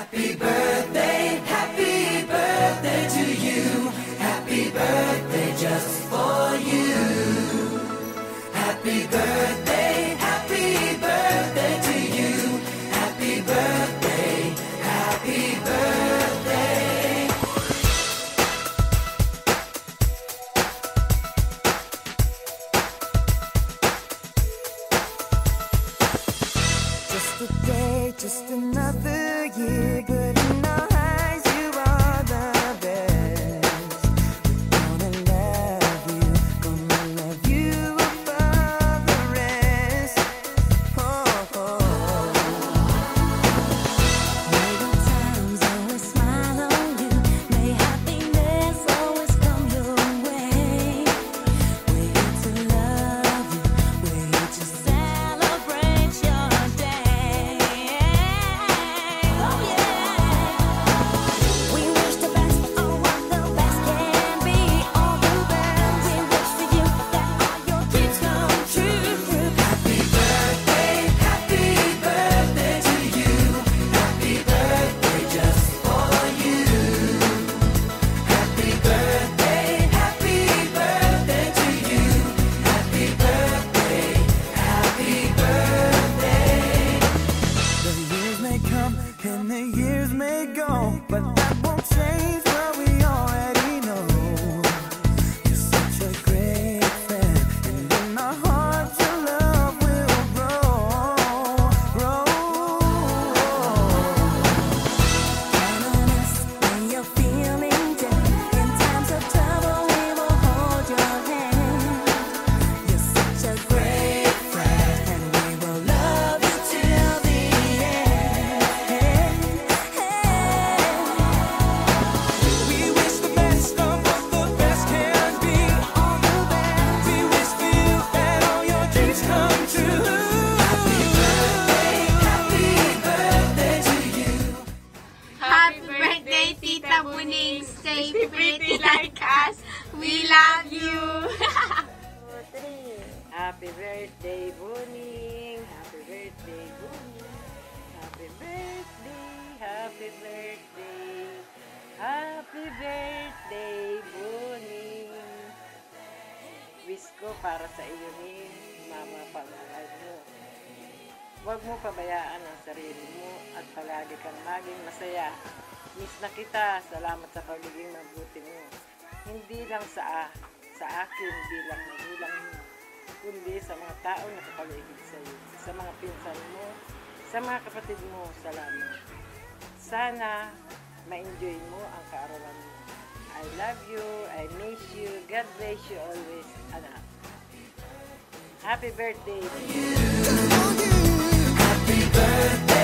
Happy birthday to you. Happy birthday just for you. Happy birthday to you. Happy birthday, happy birthday. Just a day, just another year, but in our eyes you are the best. Gonna love you above the rest. Oh, oh. May good times always smile on you. May happiness always come your way. We're here to love you. We're here to celebrate your day. Oh yeah. We wish the best on what the best can be. All the best. We wish for you that all your dreams come true. Happy birthday to you. Happy birthday just for you. Happy birthday to you. Happy birthday, happy birthday. The years may come and the years may go, but that won't change what we already know. You're such a great friend, and in our hearts your love will grow. Count on us when you're feeling down. In times of trouble, we will hold your hand. You're such a great friend, and we will love you till the end. We wish the best of what the best can be. All the best. We wish for you that all your dreams come true. Happy birthday to you. Happy birthday, Tita Buning. Stay pretty like us. We love you. Happy birthday, Buning! Happy birthday, Buning! Happy birthday! Happy birthday! Happy birthday, Buning! Wish ko para sa iyo ni Mama pagmamahal mo. Huwag mo pabayaan ang sarili mo at palagi kang maging masaya. Miss na kita. Salamat sa pagiging mabuti mo. Hindi lang sa akin bilang magulang mo, kundi sa mga tao na kapaligid sa iyo, sa mga pinsan mo, sa mga kapatid mo. Salamat. Sana ma-enjoy mo ang kaarawan mo. I love you. I miss you. God bless you always, anak. Happy birthday. Happy birthday